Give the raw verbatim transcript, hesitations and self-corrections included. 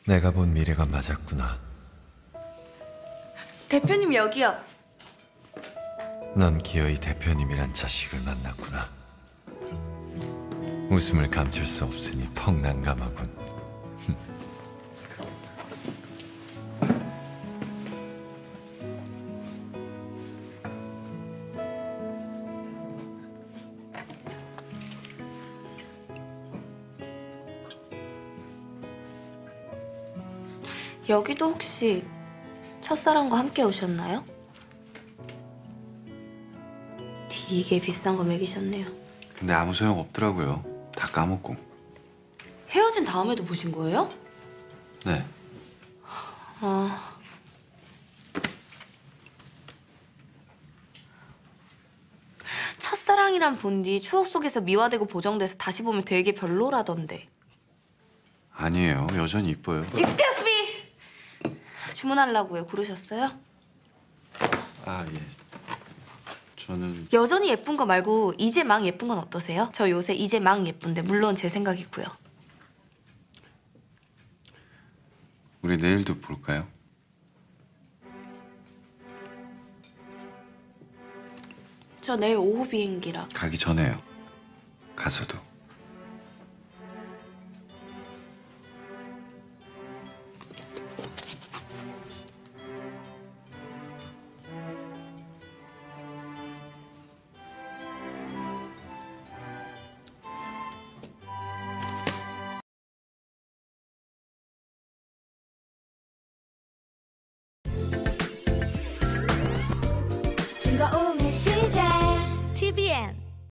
내가 본 미래가 맞았구나. 대표님 여기요. 넌 기어이 대표님이란 자식을 만났구나. 웃음을 감출 수 없으니 퍽 난감하군. 여기도 혹시 첫사랑과 함께 오셨나요? 되게 비싼 거 먹이셨네요. 근데 아무 소용 없더라고요. 다 까먹고. 헤어진 다음에도 보신 거예요? 네. 아... 첫사랑이란 본 뒤 추억 속에서 미화되고 보정돼서 다시 보면 되게 별로라던데. 아니에요. 여전히 이뻐요. Excuse me! 주문하려고요. 고르셨어요? 아, 예. 저는 여전히 예쁜 거 말고 이제 막 예쁜 건 어떠세요? 저 요새 이제 막 예쁜데 물론 제 생각이고요. 우리 내일도 볼까요? 저 내일 오후 비행기라. 가기 전에요. 가서도. 즐거움의 시작 티비엔